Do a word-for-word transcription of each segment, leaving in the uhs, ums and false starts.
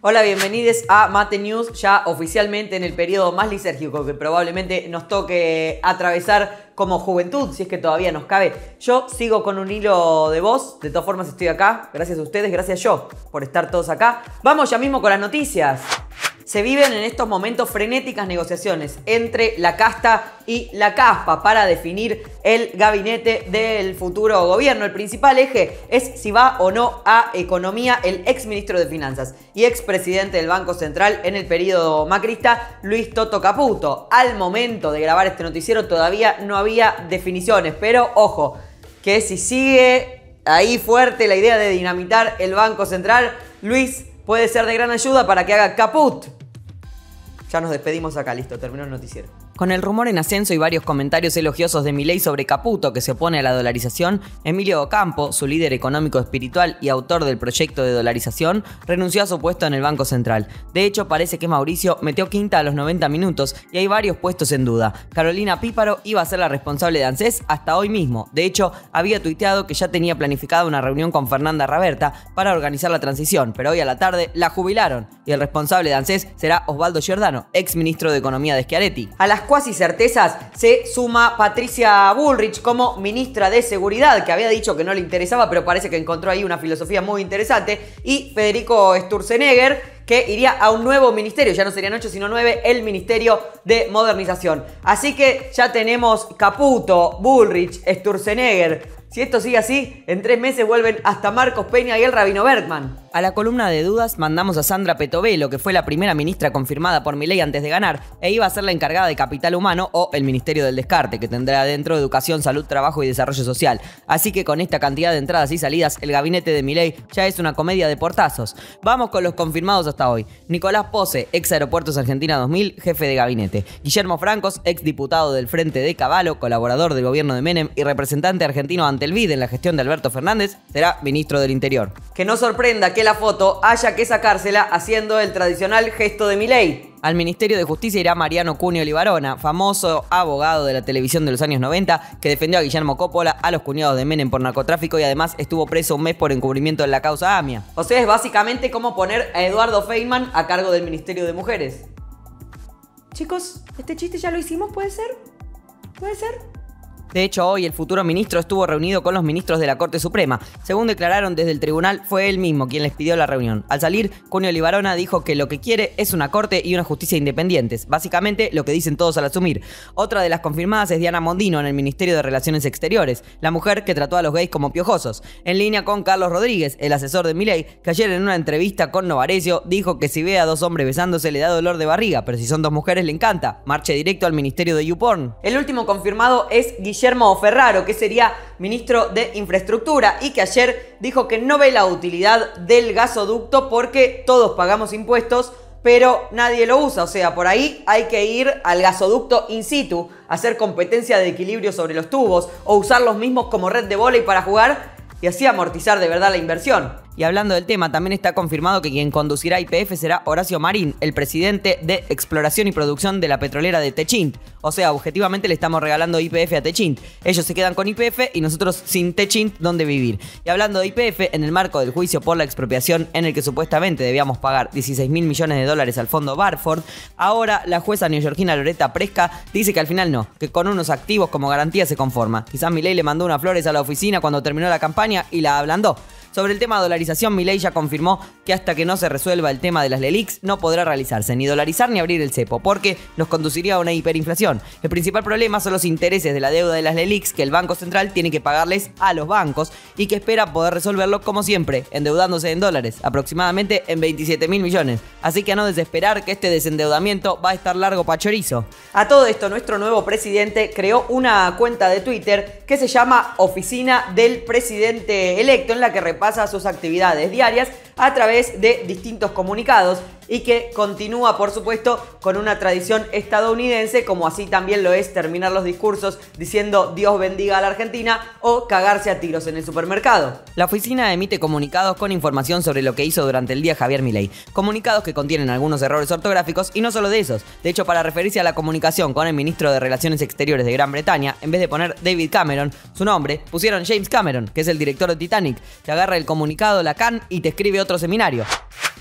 Hola, bienvenidos a Mate News, ya oficialmente en el periodo más lisérgico que probablemente nos toque atravesar como juventud, si es que todavía nos cabe. Yo sigo con un hilo de voz, de todas formas estoy acá, gracias a ustedes, gracias yo por estar todos acá. Vamos ya mismo con las noticias. Se viven en estos momentos frenéticas negociaciones entre la casta y la caspa para definir el gabinete del futuro gobierno. El principal eje es si va o no a economía el ex ministro de Finanzas y ex presidente del Banco Central en el periodo macrista, Luis Toto Caputo. Al momento de grabar este noticiero todavía no había definiciones, pero ojo, que si sigue ahí fuerte la idea de dinamitar el Banco Central, Luis puede ser de gran ayuda para que haga caput. Ya nos despedimos acá, listo, terminó el noticiero. Con el rumor en ascenso y varios comentarios elogiosos de Milei sobre Caputo, que se opone a la dolarización, Emilio Ocampo, su líder económico espiritual y autor del proyecto de dolarización, renunció a su puesto en el Banco Central. De hecho, parece que Mauricio metió quinta a los noventa minutos y hay varios puestos en duda. Carolina Píparo iba a ser la responsable de ANSES hasta hoy mismo. De hecho, había tuiteado que ya tenía planificada una reunión con Fernanda Raberta para organizar la transición, pero hoy a la tarde la jubilaron y el responsable de ANSES será Osvaldo Giordano, ex ministro de Economía de Schiaretti. A las cuasi certezas se suma Patricia Bullrich como ministra de Seguridad, que había dicho que no le interesaba, pero parece que encontró ahí una filosofía muy interesante, y Federico Sturzenegger, que iría a un nuevo ministerio, ya no serían ocho sino nueve, el Ministerio de Modernización. Así que ya tenemos Caputo, Bullrich, Sturzenegger. Si esto sigue así, en tres meses vuelven hasta Marcos Peña y el Rabino Bergman. A la columna de dudas mandamos a Sandra Petovelo, que fue la primera ministra confirmada por Milei antes de ganar, e iba a ser la encargada de Capital Humano o el Ministerio del Descarte, que tendrá dentro Educación, Salud, Trabajo y Desarrollo Social. Así que con esta cantidad de entradas y salidas, el gabinete de Milei ya es una comedia de portazos. Vamos con los confirmados hasta hoy. Nicolás Pose, ex Aeropuertos Argentina dos mil, jefe de gabinete. Guillermo Francos, ex diputado del Frente de Cavallo, colaborador del gobierno de Menem y representante argentino ante el B I D en la gestión de Alberto Fernández, será ministro del Interior. Que no sorprenda que la foto haya que sacársela haciendo el tradicional gesto de Milei. Al Ministerio de Justicia irá Mariano Cunio Libarona, famoso abogado de la televisión de los años noventa, que defendió a Guillermo Coppola, a los cuñados de Menem por narcotráfico y además estuvo preso un mes por encubrimiento de la causa AMIA. O sea, es básicamente como poner a Eduardo Feynman a cargo del Ministerio de Mujeres. Chicos, ¿este chiste ya lo hicimos? ¿Puede ser? ¿Puede ser? De hecho, hoy el futuro ministro estuvo reunido con los ministros de la Corte Suprema. Según declararon desde el tribunal, fue él mismo quien les pidió la reunión. Al salir, Cunio Libarona dijo que lo que quiere es una corte y una justicia independientes. Básicamente, lo que dicen todos al asumir. Otra de las confirmadas es Diana Mondino en el Ministerio de Relaciones Exteriores, la mujer que trató a los gays como piojosos. En línea con Carlos Rodríguez, el asesor de Milei, que ayer en una entrevista con Novarecio dijo que si ve a dos hombres besándose le da dolor de barriga, pero si son dos mujeres le encanta. Marche directo al Ministerio de YouPorn. El último confirmado es Guillermo Guillermo Ferraro, que sería ministro de Infraestructura y que ayer dijo que no ve la utilidad del gasoducto porque todos pagamos impuestos, pero nadie lo usa. O sea, por ahí hay que ir al gasoducto in situ, hacer competencia de equilibrio sobre los tubos o usar los mismos como red de vóley para jugar y así amortizar de verdad la inversión. Y hablando del tema, también está confirmado que quien conducirá Y P F será Horacio Marín, el presidente de Exploración y Producción de la petrolera de Techint. O sea, objetivamente le estamos regalando Y P F a Techint. Ellos se quedan con Y P F y nosotros sin Techint, ¿dónde vivir? Y hablando de Y P F, en el marco del juicio por la expropiación en el que supuestamente debíamos pagar dieciséis mil millones de dólares al fondo Barford, ahora la jueza neoyorquina Loretta Preska dice que al final no, que con unos activos como garantía se conforma. Quizás Milei le mandó unas flores a la oficina cuando terminó la campaña y la ablandó. Sobre el tema de dolarización, Milei ya confirmó que hasta que no se resuelva el tema de las LELIQs no podrá realizarse ni dolarizar ni abrir el cepo, porque nos conduciría a una hiperinflación. El principal problema son los intereses de la deuda de las LELIQs que el Banco Central tiene que pagarles a los bancos y que espera poder resolverlo como siempre, endeudándose en dólares, aproximadamente en veintisiete mil millones. Así que a no desesperar que este desendeudamiento va a estar largo pa' chorizo. A todo esto, nuestro nuevo presidente creó una cuenta de Twitter que se llama Oficina del Presidente Electo, en la que repasa sus actividades diarias a través de distintos comunicados y que continúa, por supuesto, con una tradición estadounidense, como así también lo es terminar los discursos diciendo Dios bendiga a la Argentina o cagarse a tiros en el supermercado. La oficina emite comunicados con información sobre lo que hizo durante el día Javier Milei. Comunicados que contienen algunos errores ortográficos y no solo de esos. De hecho, para referirse a la comunicación con el ministro de Relaciones Exteriores de Gran Bretaña, en vez de poner David Cameron, su nombre, pusieron James Cameron, que es el director de Titanic, que agarra el comunicado Lacan y te escribe otro seminario.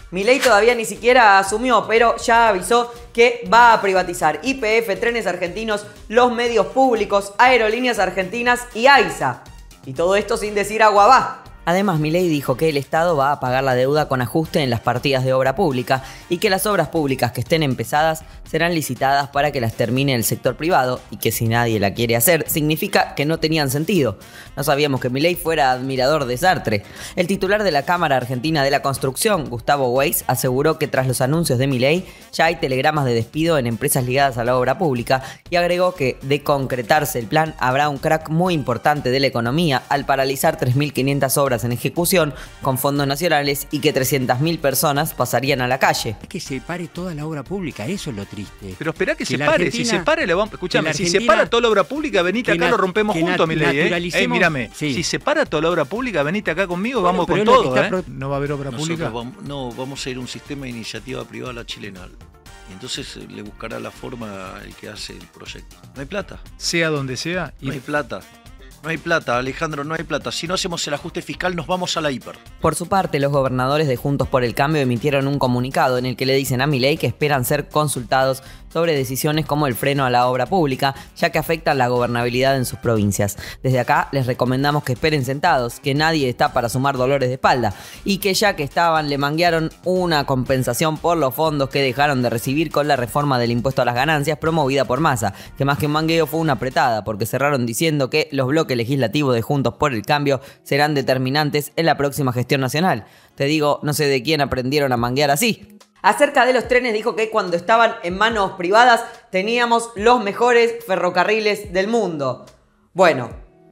Milei todavía ni siquiera asumió, pero ya avisó que va a privatizar Y P F, Trenes Argentinos, los medios públicos, Aerolíneas Argentinas y AISA. Y todo esto sin decir agua va. Además, Milei dijo que el Estado va a pagar la deuda con ajuste en las partidas de obra pública y que las obras públicas que estén empezadas serán licitadas para que las termine el sector privado y que si nadie la quiere hacer significa que no tenían sentido. No sabíamos que Milei fuera admirador de Sartre. El titular de la Cámara Argentina de la Construcción, Gustavo Weiss, aseguró que tras los anuncios de Milei ya hay telegramas de despido en empresas ligadas a la obra pública y agregó que de concretarse el plan habrá un crack muy importante de la economía al paralizar tres mil quinientas obras en ejecución con fondos nacionales y que trescientas mil personas pasarían a la calle. Es que se pare toda la obra pública, eso es lo triste. Pero espera que, que se pare, si se pare le vamos... Escuchame, si se para toda la obra pública, venite acá, lo rompemos juntos, Milei, ¿eh? Ey, mírame, sí. Si se para toda la obra pública, venite acá conmigo, bueno, vamos con todo, ¿eh? Pro... No va a haber obra Nosotros pública. Vamos, no, vamos a ir a un sistema de iniciativa privada a la chilena. Y entonces le buscará la forma el que hace el proyecto. No hay plata. Sea donde sea. Y... No hay plata. No hay plata, Alejandro, no hay plata. Si no hacemos el ajuste fiscal, nos vamos a la hiper. Por su parte, los gobernadores de Juntos por el Cambio emitieron un comunicado en el que le dicen a Milei que esperan ser consultados sobre decisiones como el freno a la obra pública, ya que afectan la gobernabilidad en sus provincias. Desde acá les recomendamos que esperen sentados, que nadie está para sumar dolores de espalda, y que ya que estaban le manguearon una compensación por los fondos que dejaron de recibir con la reforma del impuesto a las ganancias promovida por Massa, que más que un mangueo fue una apretada, porque cerraron diciendo que los bloques legislativos de Juntos por el Cambio serán determinantes en la próxima gestión nacional. Te digo, no sé de quién aprendieron a manguear así. Acerca de los trenes dijo que cuando estaban en manos privadas teníamos los mejores ferrocarriles del mundo. Bueno,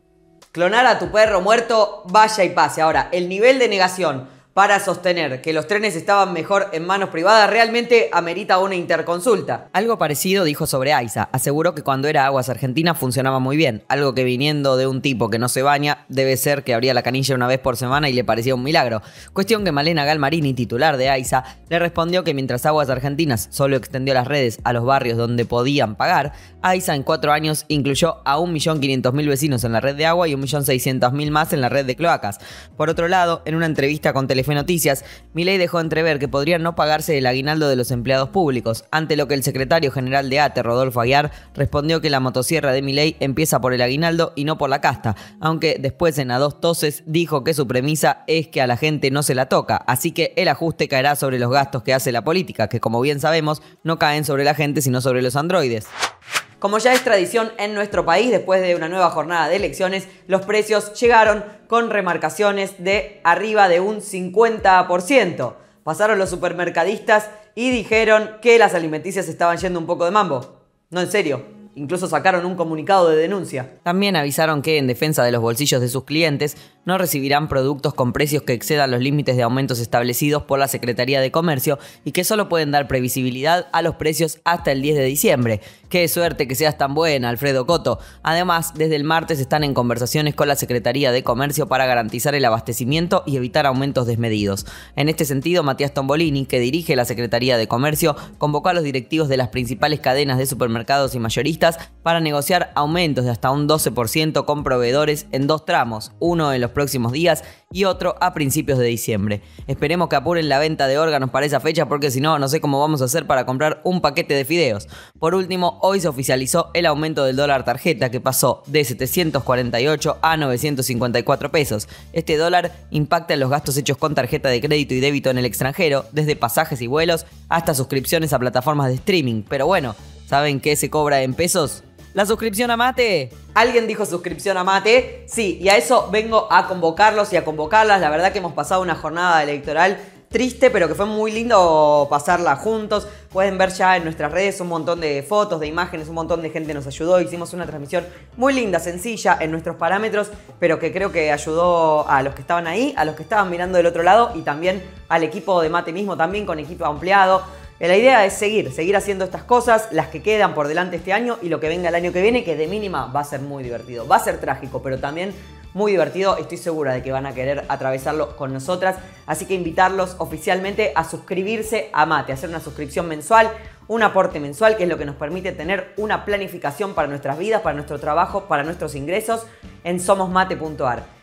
clonar a tu perro muerto, vaya y pase. Ahora, el nivel de negación para sostener que los trenes estaban mejor en manos privadas realmente amerita una interconsulta. Algo parecido dijo sobre AISA. Aseguró que cuando era Aguas Argentinas funcionaba muy bien, algo que viniendo de un tipo que no se baña, debe ser que abría la canilla una vez por semana y le parecía un milagro. Cuestión que Malena Galmarini, titular de AISA, le respondió que mientras Aguas Argentinas solo extendió las redes a los barrios donde podían pagar, AISA en cuatro años incluyó a un millón quinientos mil vecinos en la red de agua y un millón seiscientos mil más en la red de cloacas. Por otro lado, en una entrevista con Telefe Noticias, Milei dejó entrever que podrían no pagarse el aguinaldo de los empleados públicos, ante lo que el secretario general de ATE, Rodolfo Aguiar, respondió que la motosierra de Milei empieza por el aguinaldo y no por la casta, aunque después en a dos toses dijo que su premisa es que a la gente no se la toca, así que el ajuste caerá sobre los gastos que hace la política, que como bien sabemos no caen sobre la gente sino sobre los androides. Como ya es tradición en nuestro país, después de una nueva jornada de elecciones, los precios llegaron con remarcaciones de arriba de un cincuenta por ciento. Pasaron los supermercadistas y dijeron que las alimenticias estaban yendo un poco de mambo. No, en serio. Incluso sacaron un comunicado de denuncia. También avisaron que, en defensa de los bolsillos de sus clientes, no recibirán productos con precios que excedan los límites de aumentos establecidos por la Secretaría de Comercio y que solo pueden dar previsibilidad a los precios hasta el diez de diciembre. ¡Qué suerte que seas tan buena, Alfredo Coto! Además, desde el martes están en conversaciones con la Secretaría de Comercio para garantizar el abastecimiento y evitar aumentos desmedidos. En este sentido, Matías Tombolini, que dirige la Secretaría de Comercio, convocó a los directivos de las principales cadenas de supermercados y mayoristas para negociar aumentos de hasta un doce por ciento con proveedores en dos tramos, uno en los próximos días y otro a principios de diciembre. Esperemos que apuren la venta de órganos para esa fecha porque si no, no sé cómo vamos a hacer para comprar un paquete de fideos. Por último, hoy se oficializó el aumento del dólar tarjeta que pasó de setecientos cuarenta y ocho a novecientos cincuenta y cuatro pesos. Este dólar impacta en los gastos hechos con tarjeta de crédito y débito en el extranjero, desde pasajes y vuelos hasta suscripciones a plataformas de streaming. Pero bueno, ¿saben qué se cobra en pesos? ¿La suscripción a Mate? ¿Alguien dijo suscripción a Mate? Sí, y a eso vengo a convocarlos y a convocarlas. La verdad que hemos pasado una jornada electoral triste, pero que fue muy lindo pasarla juntos. Pueden ver ya en nuestras redes un montón de fotos, de imágenes, un montón de gente nos ayudó. Hicimos una transmisión muy linda, sencilla, en nuestros parámetros, pero que creo que ayudó a los que estaban ahí, a los que estaban mirando del otro lado y también al equipo de Mate mismo, también con equipo ampliado. La idea es seguir, seguir haciendo estas cosas, las que quedan por delante este año y lo que venga el año que viene, que de mínima va a ser muy divertido. Va a ser trágico, pero también muy divertido. Estoy segura de que van a querer atravesarlo con nosotras. Así que invitarlos oficialmente a suscribirse a Mate, a hacer una suscripción mensual, un aporte mensual, que es lo que nos permite tener una planificación para nuestras vidas, para nuestro trabajo, para nuestros ingresos en somos mate punto ar.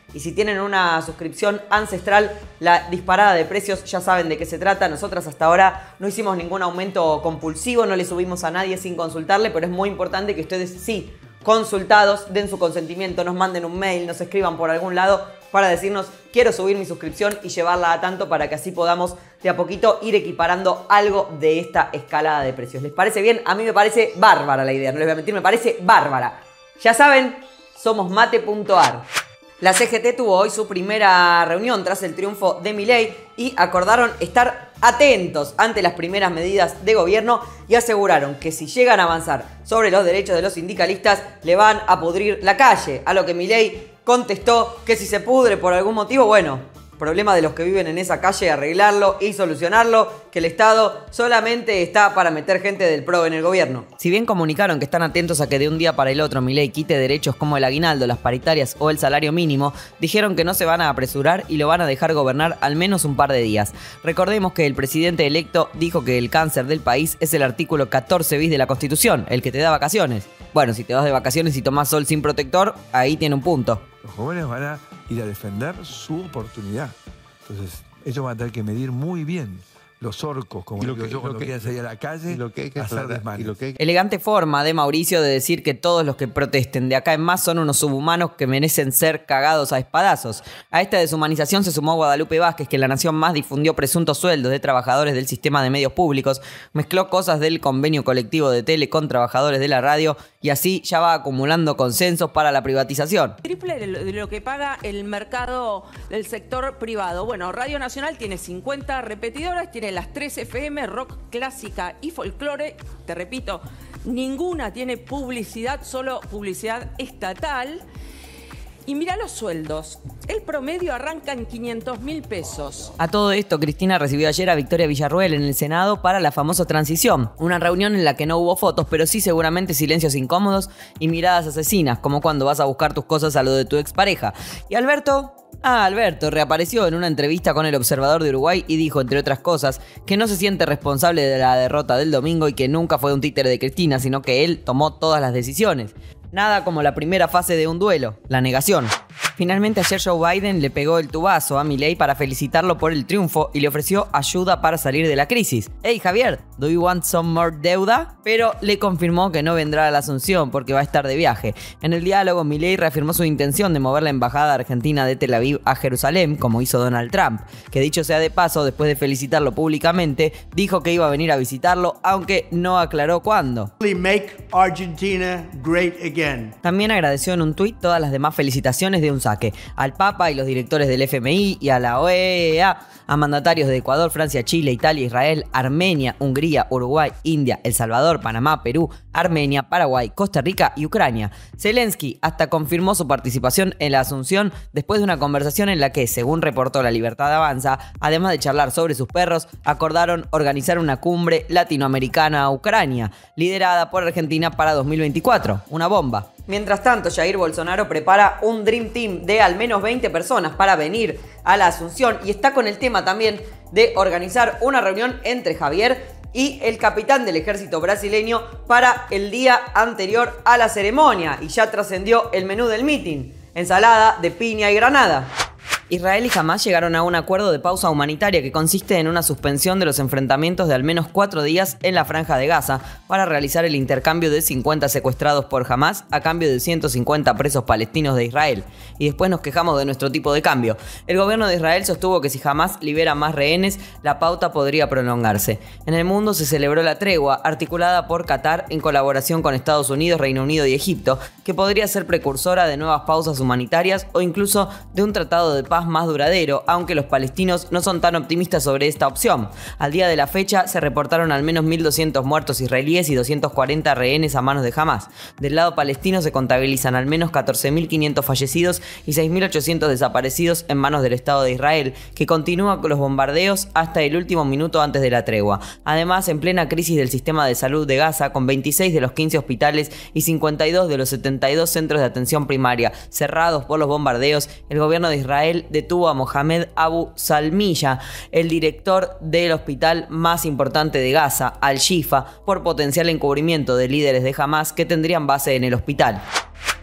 Y si tienen una suscripción ancestral, la disparada de precios ya saben de qué se trata. Nosotras hasta ahora no hicimos ningún aumento compulsivo, no le subimos a nadie sin consultarle, pero es muy importante que ustedes sí, consultados, den su consentimiento, nos manden un mail, nos escriban por algún lado para decirnos quiero subir mi suscripción y llevarla a tanto para que así podamos de a poquito ir equiparando algo de esta escalada de precios. ¿Les parece bien? A mí me parece bárbara la idea, no les voy a mentir, me parece bárbara. Ya saben, somos mate punto ar. La C G T tuvo hoy su primera reunión tras el triunfo de Milei y acordaron estar atentos ante las primeras medidas de gobierno y aseguraron que si llegan a avanzar sobre los derechos de los sindicalistas le van a pudrir la calle, a lo que Milei contestó que si se pudre por algún motivo, bueno, problema de los que viven en esa calle, arreglarlo y solucionarlo, que el Estado solamente está para meter gente del P R O en el gobierno. Si bien comunicaron que están atentos a que de un día para el otro Milei quite derechos como el aguinaldo, las paritarias o el salario mínimo, dijeron que no se van a apresurar y lo van a dejar gobernar al menos un par de días. Recordemos que el presidente electo dijo que el cáncer del país es el artículo catorce bis de la Constitución, el que te da vacaciones. Bueno, si te vas de vacaciones y tomás sol sin protector, ahí tiene un punto. Los jóvenes van a ir a defender su oportunidad. Entonces, ellos van a tener que medir muy bien los orcos, como lo digo que, yo cuando quieran salir a la calle, lo que hay que hacer desmanes. Que... Elegante forma de Mauricio de decir que todos los que protesten de acá en más son unos subhumanos que merecen ser cagados a espadazos. A esta deshumanización se sumó Guadalupe Vázquez, que en La Nación Más difundió presuntos sueldos de trabajadores del sistema de medios públicos, mezcló cosas del convenio colectivo de tele con trabajadores de la radio y así ya va acumulando consensos para la privatización. Triple de lo que paga el mercado del sector privado. Bueno, Radio Nacional tiene cincuenta repetidoras, tiene las tres F M, rock clásica y folclore. Te repito, ninguna tiene publicidad, solo publicidad estatal. Y mira los sueldos. El promedio arranca en quinientos mil pesos. A todo esto, Cristina recibió ayer a Victoria Villarruel en el Senado para la famosa transición. Una reunión en la que no hubo fotos, pero sí seguramente silencios incómodos y miradas asesinas, como cuando vas a buscar tus cosas a lo de tu expareja. Y Alberto... Ah, Alberto reapareció en una entrevista con El Observador de Uruguay y dijo, entre otras cosas, que no se siente responsable de la derrota del domingo y que nunca fue un títere de Cristina, sino que él tomó todas las decisiones. Nada como la primera fase de un duelo, la negación. Finalmente ayer Joe Biden le pegó el tubazo a Milei para felicitarlo por el triunfo y le ofreció ayuda para salir de la crisis. Hey Javier, ¿do you want some more deuda? Pero le confirmó que no vendrá a la Asunción porque va a estar de viaje. En el diálogo, Milei reafirmó su intención de mover la embajada argentina de Tel Aviv a Jerusalén, como hizo Donald Trump, que dicho sea de paso, después de felicitarlo públicamente, dijo que iba a venir a visitarlo, aunque no aclaró cuándo. Make Argentina great again. También agradeció en un tuit todas las demás felicitaciones de un saque, al Papa y los directores del F M I y a la O E A, a mandatarios de Ecuador, Francia, Chile, Italia, Israel, Armenia, Hungría, Uruguay, India, El Salvador, Panamá, Perú, Armenia, Paraguay, Costa Rica y Ucrania. Zelensky hasta confirmó su participación en la Asunción después de una conversación en la que, según reportó La Libertad Avanza, además de charlar sobre sus perros, acordaron organizar una cumbre latinoamericana a Ucrania, liderada por Argentina para dos mil veinticuatro. Una bomba. Mientras tanto, Jair Bolsonaro prepara un Dream Team de al menos veinte personas para venir a la Asunción y está con el tema también de organizar una reunión entre Javier y el capitán del ejército brasileño para el día anterior a la ceremonia. Y ya trascendió el menú del meeting: ensalada de piña y granada. Israel y Hamás llegaron a un acuerdo de pausa humanitaria que consiste en una suspensión de los enfrentamientos de al menos cuatro días en la Franja de Gaza para realizar el intercambio de cincuenta secuestrados por Hamás a cambio de ciento cincuenta presos palestinos de Israel. Y después nos quejamos de nuestro tipo de cambio. El gobierno de Israel sostuvo que si Hamás libera más rehenes, la pauta podría prolongarse. En el mundo se celebró la tregua, articulada por Qatar en colaboración con Estados Unidos, Reino Unido y Egipto, que podría ser precursora de nuevas pausas humanitarias o incluso de un tratado de paz más duradero, aunque los palestinos no son tan optimistas sobre esta opción. Al día de la fecha se reportaron al menos mil doscientos muertos israelíes y doscientos cuarenta rehenes a manos de Hamás. Del lado palestino se contabilizan al menos catorce mil quinientos fallecidos y seis mil ochocientos desaparecidos en manos del Estado de Israel, que continúa con los bombardeos hasta el último minuto antes de la tregua. Además, en plena crisis del sistema de salud de Gaza, con veintiséis de los quince hospitales y cincuenta y dos de los setenta y dos centros de atención primaria cerrados por los bombardeos, el gobierno de Israel detuvo a Mohamed Abu Salmiya, el director del hospital más importante de Gaza, Al-Shifa, por potencial encubrimiento de líderes de Hamás que tendrían base en el hospital.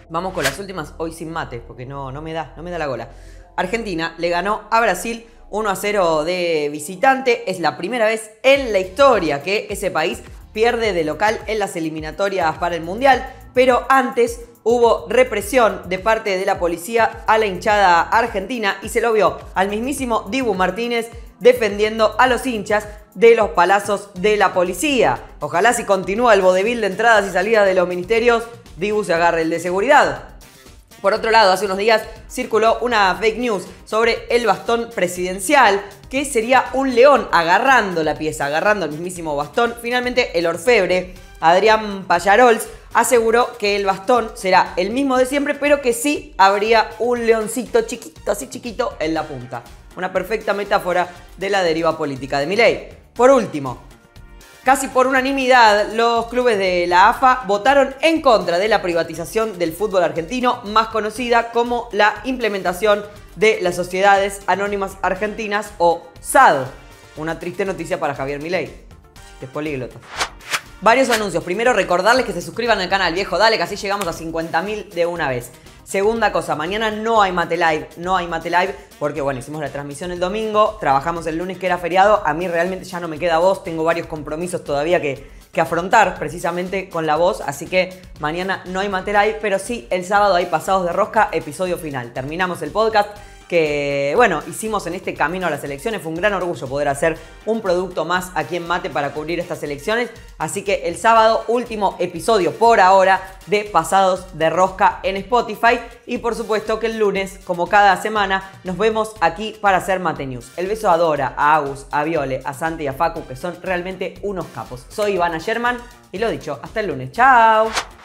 Vamos con las últimas, hoy sin mate, porque no, no me da, no me da la gola. Argentina le ganó a Brasil uno a cero de visitante. Es la primera vez en la historia que ese país pierde de local en las eliminatorias para el Mundial. Pero antes hubo represión de parte de la policía a la hinchada argentina y se lo vio al mismísimo Dibu Martínez defendiendo a los hinchas de los palazos de la policía. Ojalá si continúa el vodevil de entradas y salidas de los ministerios, Dibu se agarre el de seguridad. Por otro lado, hace unos días circuló una fake news sobre el bastón presidencial, que sería un león agarrando la pieza, agarrando el mismísimo bastón. Finalmente, el orfebre, Adrián Pallarols, aseguró que el bastón será el mismo de siempre, pero que sí habría un leoncito chiquito, así chiquito, en la punta. Una perfecta metáfora de la deriva política de Milei. Por último, casi por unanimidad, los clubes de la A F A votaron en contra de la privatización del fútbol argentino, más conocida como la implementación de las Sociedades Anónimas Argentinas o S A D. Una triste noticia para Javier Milei. Es políglota. Varios anuncios. Primero, recordarles que se suscriban al canal, viejo, dale, que así llegamos a cincuenta mil de una vez. Segunda cosa, mañana no hay Mate Live, no hay Mate Live, porque bueno, hicimos la transmisión el domingo, trabajamos el lunes que era feriado, a mí realmente ya no me queda voz, tengo varios compromisos todavía que, que afrontar precisamente con la voz, así que mañana no hay Mate Live, pero sí el sábado hay Pasados de Rosca, episodio final. Terminamos el podcast que, bueno, hicimos en este camino a las elecciones. Fue un gran orgullo poder hacer un producto más aquí en Mate para cubrir estas elecciones. Así que el sábado, último episodio por ahora de Pasados de Rosca en Spotify. Y por supuesto que el lunes, como cada semana, nos vemos aquí para hacer Mate News. El beso a Dora, a Agus, a Viole, a Santi y a Facu, que son realmente unos capos. Soy Ivana Sherman y lo dicho, hasta el lunes. ¡Chao!